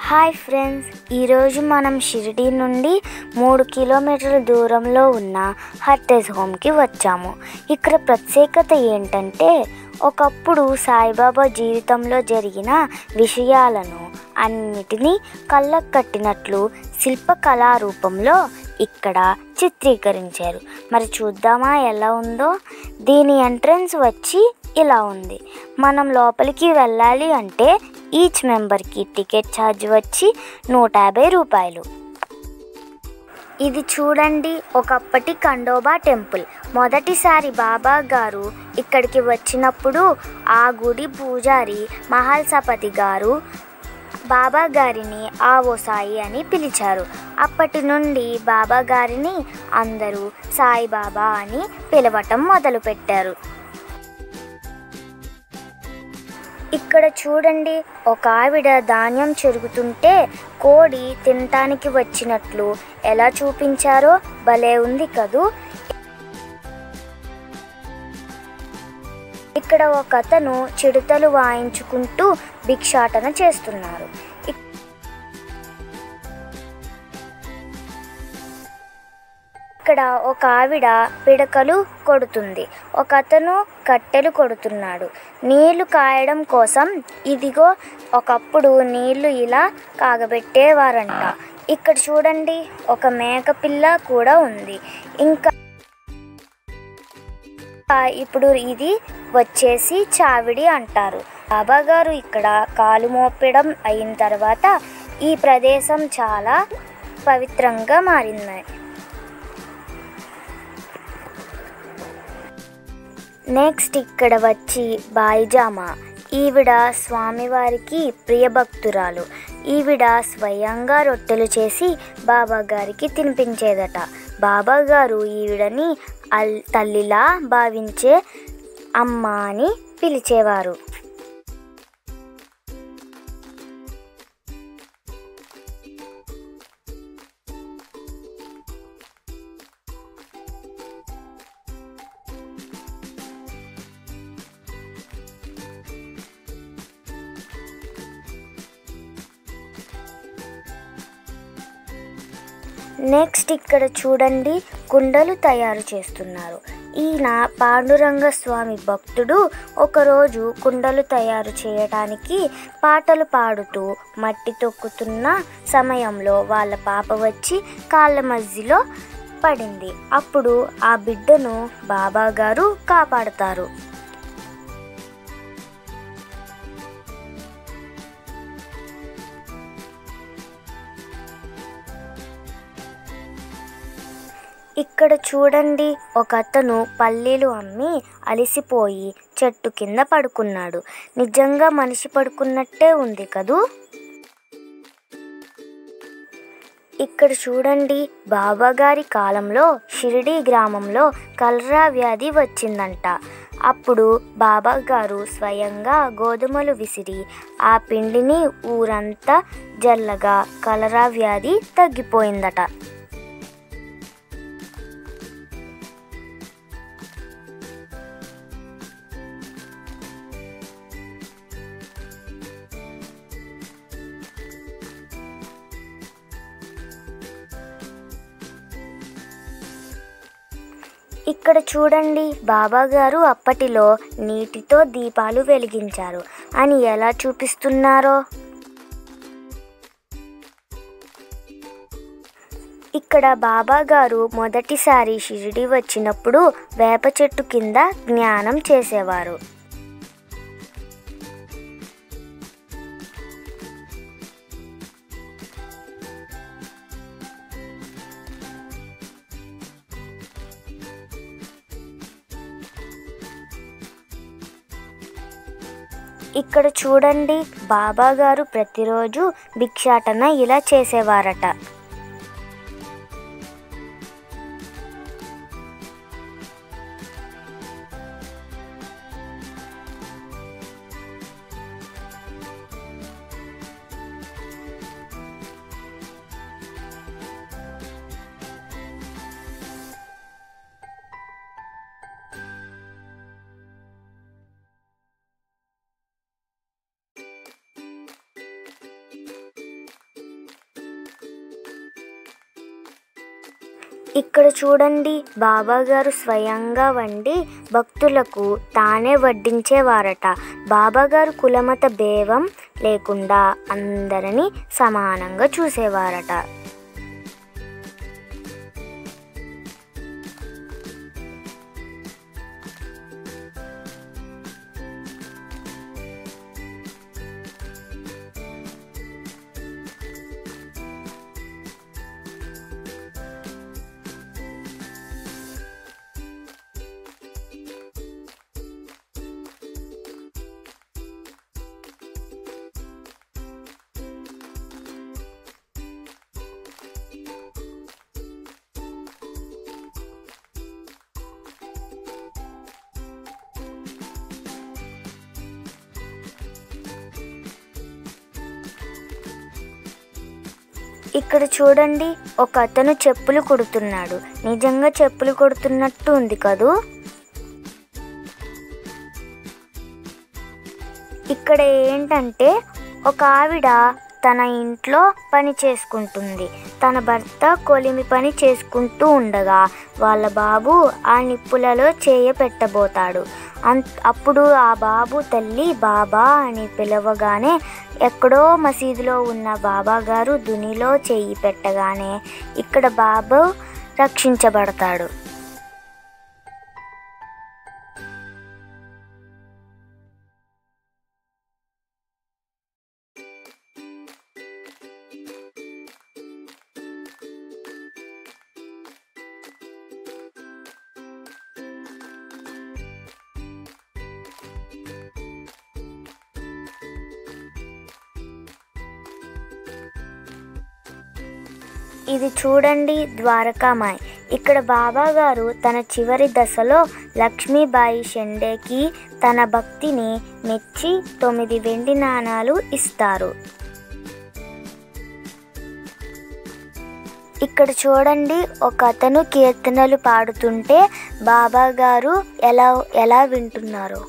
Hi friends, ఈరోజు మనం షిరిడి నుండి 3 కిలోమీటర్ల దూరంలో ఉన్న హర్టేజ్ హోమ్కి వచ్చాము. ఇక్కడ ప్రత్యేకత ఏంటంటే ఒకప్పుడు సాయిబాబా జీవితంలో జరిగిన విషయాలను అన్నిటినీ కళ్ళకు కట్టినట్లు శిల్పకళా రూపంలో ఇక్కడ చిత్రీకరించారు. మరి చూద్దామా ఎలా ఉందో. దీని ఎంట్రన్స్ వచ్చి ఇలా ఉంది. మనం లోపలికి వెళ్ళాలి అంటే ఈచ్ మెంబర్కి టికెట్ ఛార్జ్ వచ్చి 150 రూపాయలు. ఇది చూడండి, ఒకప్పటి ఖండోబా టెంపుల్. మొదటిసారి బాబా గారు ఇక్కడికి వచ్చినప్పుడు ఆ గుడి పూజారి మహల్సపతి గారు బాబా గారిని ఆవో సాయి అని పిలిచారు. అప్పటి నుండి బాబా గారిని అందరూ సాయిబాబా అని పిలవటం మొదలుపెట్టారు. ఇక్కడ చూడండి, ఒక ఆవిడ ధాన్యం చెరుగుతుంటే కోడి తినటానికి వచ్చినట్లు ఎలా చూపించారో భలే ఉంది కదూ. ఇక్కడ ఒక అతను చిడతలు వాయించుకుంటూ భిక్షాటన చేస్తున్నారు. ఇక్కడ ఒక ఆవిడ పిడకలు కొడుతుంది, ఒక అతను కట్టెలు కొడుతున్నాడు. నీళ్లు కాయడం కోసం ఇదిగో ఒకప్పుడు నీళ్లు ఇలా కాగబెట్టేవారంట. ఇక్కడ చూడండి, ఒక మేకపిల్ల కూడా ఉంది. ఇంకా ఇప్పుడు ఇది వచ్చేసి చావిడి అంటారు. బాబా గారు ఇక్కడ కాలు మోపడం అయిన తర్వాత ఈ ప్రదేశం చాలా పవిత్రంగా మారింది. నెక్స్ట్ ఇక్కడ వచ్చి బాయిజామా. ఈవిడ స్వామివారికి ప్రియభక్తురాలు. ఈవిడ స్వయంగా రొట్టెలు చేసి బాబా గారికి తినిపించేదట. బాబా గారు ఈవిడని తల్లిలా భావించే అమ్మ అని పిలిచేవారు. నెక్స్ట్ ఇక్కడ చూడండి, కుండలు తయారు చేస్తున్నారు. ఈయన పాండురంగ స్వామి భక్తుడు. ఒకరోజు కుండలు తయారు చేయడానికి పాటలు పాడుతూ మట్టి తొక్కుతున్న సమయంలో వాళ్ళ పాప వచ్చి కాళ్ళ మధ్యలో పడింది. అప్పుడు ఆ బిడ్డను బాబా గారు కాపాడతారు. ఇక్కడ చూడండి, ఒక అతను పల్లీలు అమ్మి అలసిపోయి చెట్టు కింద పడుకున్నాడు. నిజంగా మనిషి పడుకున్నట్టే ఉంది కదూ. ఇక్కడ చూడండి, బాబాగారి కాలంలో షిరిడి గ్రామంలో కలరా వ్యాధి వచ్చిందంట. అప్పుడు బాబా గారు స్వయంగా గోధుమలు విసిరి ఆ పిండిని ఊరంతా జల్లగా కలరా వ్యాధి తగ్గిపోయిందట. ఇక్కడ చూడండి, బాబా గారు అప్పటిలో నీటితో దీపాలు వెలిగించారు అని ఎలా చూపిస్తున్నారో. ఇక్కడ బాబా గారు మొదటిసారి షిరిడి వచ్చినప్పుడు వేప చెట్టు కింద జ్ఞానం చేసేవారు. ఇక్కడ చూడండి, బాబా గారు ప్రతిరోజు భిక్షాటన ఇలా చేసేవారట. ఇక్కడ చూడండి, బాబాగారు స్వయంగా వండి భక్తులకు తానే వడ్డించేవారట. బాబాగారు కులమత భేదం లేకుండా అందరినీ సమానంగా చూసేవారట. ఇక్కడ చూడండి, ఒక అతను చెప్పులు కుడుతున్నాడు. నిజంగా చెప్పులు కుడుతున్నట్టు ఉంది కదూ. ఇక్కడ ఏంటంటే ఒక ఆవిడ తన ఇంట్లో పని చేసుకుంటుంది. తన భర్త కొలిమి పని చేసుకుంటూ ఉండగా వాళ్ళ బాబు ఆ నిప్పులలో పెట్టబోతాడు. అప్పుడు ఆ బాబు తల్లి బాబా అని పిలవగానే ఎక్కడో మసీదులో ఉన్న బాబాగారు దునిలో చెయ్యి పెట్టగానే ఇక్కడ బాబు రక్షించబడతాడు. ఇది చూడండి, ద్వారకామాయ్. ఇక్కడ బాబాగారు తన చివరి దశలో లక్ష్మీబాయి షెండేకి తన భక్తిని మెచ్చి 9 వెండి నాణాలు ఇస్తారు. ఇక్కడ చూడండి, ఒక అతను కీర్తనలు పాడుతుంటే బాబాగారు ఎలా వింటున్నారో.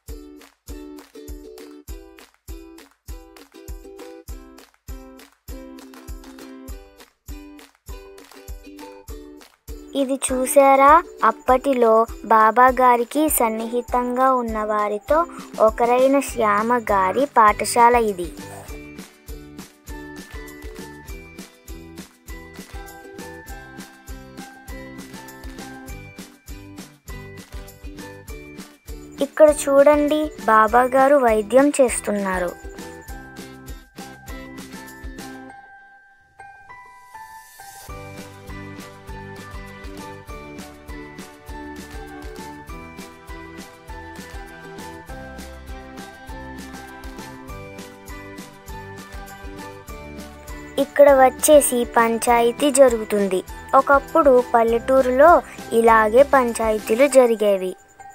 ఇది చూసారా, అప్పటిలో బాబాగారికి సన్నిహితంగా ఉన్న వారితో ఒకరైన శ్యామ గారి పాఠశాల ఇది. ఇక్కడ చూడండి, బాబాగారు వైద్యం చేస్తున్నారు. ఇక్కడ వచ్చేసి పంచాయతీ జరుగుతుంది. ఒకప్పుడు పల్లెటూరులో ఇలాగే పంచాయతీలు జరిగేవి.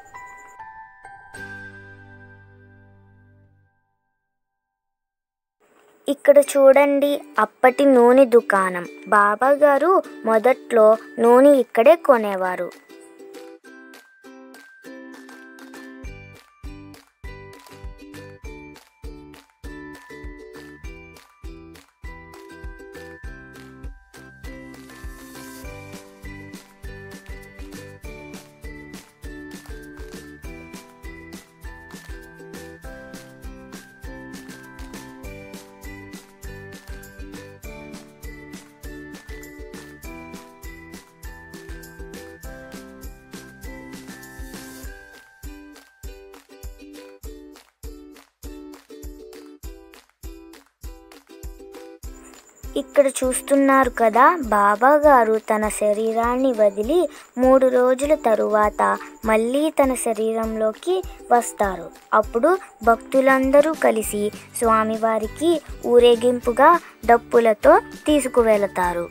ఇక్కడ చూడండి, అప్పటి నూనె దుకాణం. బాబాగారు మొదట్లో నూనె ఇక్కడే కొనేవారు. ఇక్కడ చూస్తున్నారు కదా, బాబాగారు తన శరీరాన్ని వదిలి 3 రోజుల తరువాత మళ్ళీ తన శరీరంలోకి వస్తారు. అప్పుడు భక్తులందరూ కలిసి స్వామివారికి ఊరేగింపుగా డప్పులతో తీసుకువెళతారు.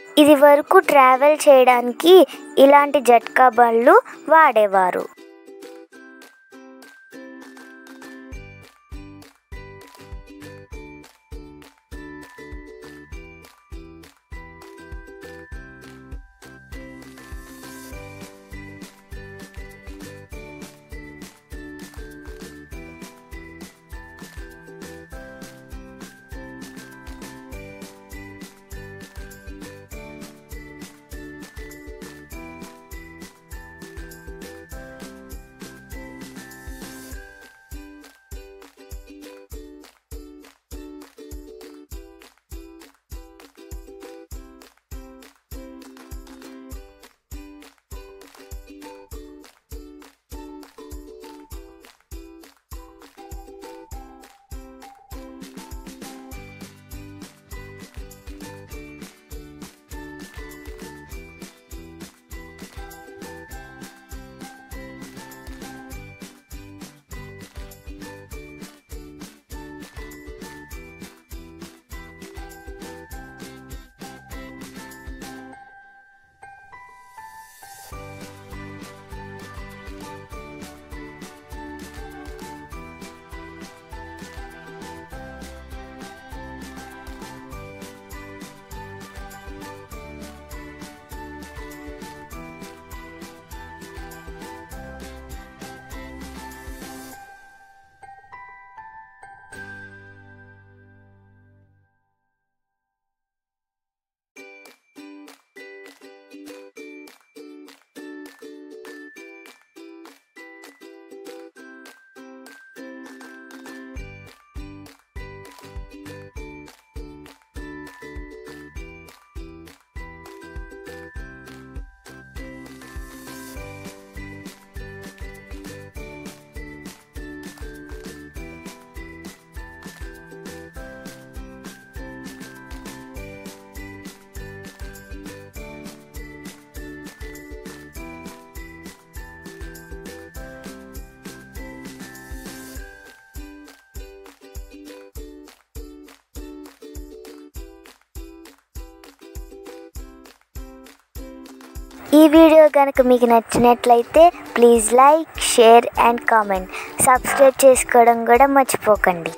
ఇది వరకు ట్రావెల్ చేయడానికి ఇలాంటి జట్కా బండ్లు వాడేవారు. ఈ వీడియో కనుక మీకు నచ్చినట్లయితే please like, share and comment. Subscribe చేసుకోవడం కూడా మర్చిపోకండి.